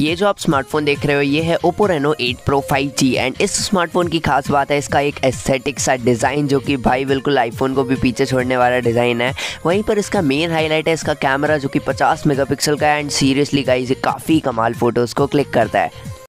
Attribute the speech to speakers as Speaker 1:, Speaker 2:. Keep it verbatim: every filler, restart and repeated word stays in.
Speaker 1: ये जो आप स्मार्टफोन देख रहे हो ये है Oppo Reno eight Pro five G and इस स्मार्टफोन की खास बात है इसका एक एस्थेटिक सा डिज़ाइन जो कि भाई बिल्कुल आईफोन को भी पीछे छोड़ने वाला डिज़ाइन है। वहीं पर इसका मेन हाईलाइट है इसका कैमरा जो कि पचास मेगापिक्सल का है एंड सीरियसली गाइस ये काफ़ी कमाल फोटोज़ को क्लिक करता है।